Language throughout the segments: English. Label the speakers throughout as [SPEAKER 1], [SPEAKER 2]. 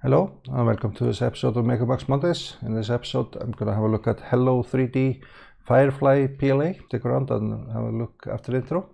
[SPEAKER 1] Hello and welcome to this episode of Makerbox Mondays. In this episode I'm going to have a look at Hello3D FireFly PLA. Stick around and have a look after the intro.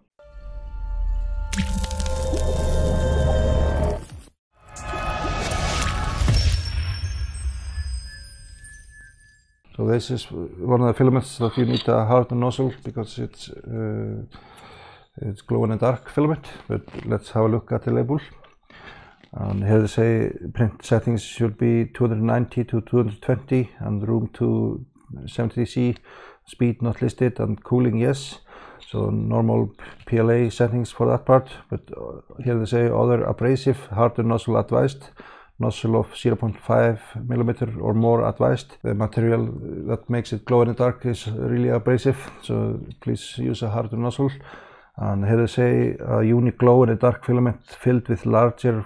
[SPEAKER 1] So this is one of the filaments that you need a hard nozzle because it's glow in the dark filament, but let's have a look at the label. And here they say print settings should be 290 to 220 and room to 70°C, speed not listed, and cooling yes. So normal PLA settings for that part, but here they say other abrasive harder nozzle advised, nozzle of 0.5 mm or more advised. The material that makes it glow in the dark is really abrasive, so please use a harder nozzle. And here they say a unique glow in the dark filament filled with larger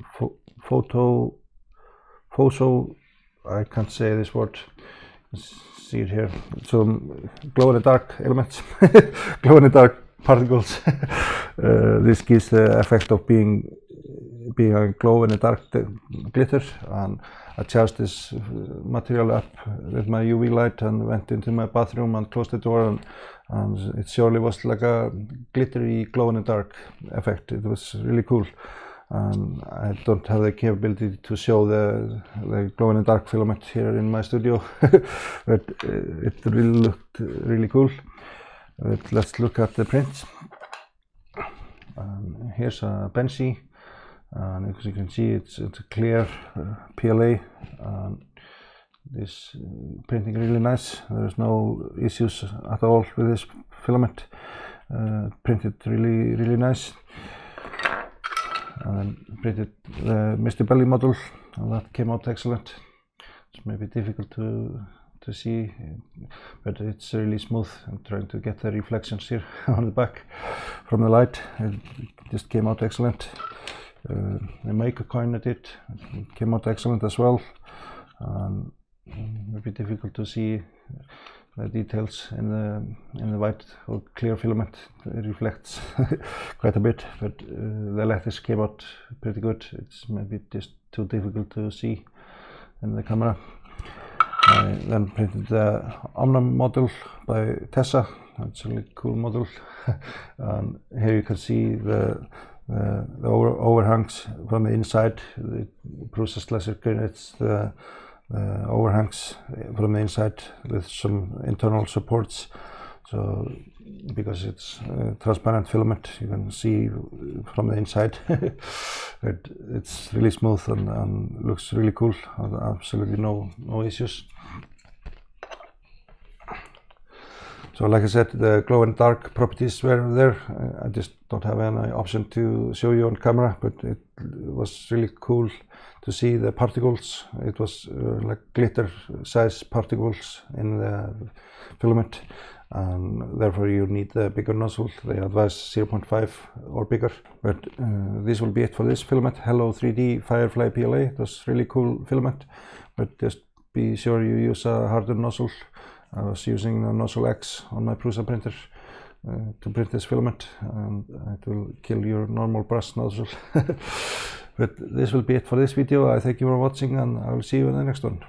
[SPEAKER 1] I can't say this word. See it here. So glow in the dark elements, glow in the dark particles. This gives the effect of being a glow in the dark glitter. And I charged this material up with my UV light and went into my bathroom and closed the door, and it surely was like a glittery glow in the dark effect. It was really cool. I don't have the capability to show the glow in the dark filament here in my studio, but it really looked really cool. But let's look at the print. Here's a Benzie, and as you can see it's a clear PLA. This printing really nice. There's no issues at all with this filament. Printed really nice. And then printed the Mr. Belly model, and that came out excellent. It's maybe difficult to see, but it's really smooth. I'm trying to get the reflections here on the back from the light. It just came out excellent. The maker coin it came out excellent as well. Maybe difficult to see the details in the white or clear filament. It reflects quite a bit, but the lattice came out pretty good. It's maybe just too difficult to see in the camera. I then printed the Omnum model by Tessa. It's a really cool model. And here you can see the overhangs from the inside. The processed laser creates the overhangs from the inside with some internal supports. So because it's transparent filament, you can see from the inside. It's really smooth and looks really cool. Absolutely no issues. So like I said, the glow in the dark properties were there. I just don't have any option to show you on camera, but it was really cool to see the particles. It was like glitter size particles in the filament, and therefore you need the bigger nozzle. They advise 0.5 or bigger. But this will be it for this filament, Hello3D FireFly PLA. It was really cool filament, but just be sure you use a harder nozzle. I was using a nozzle X on my Prusa printer to print this filament, and it will kill your normal brass nozzle. But this will be it for this video. I thank you for watching, and I will see you in the next one.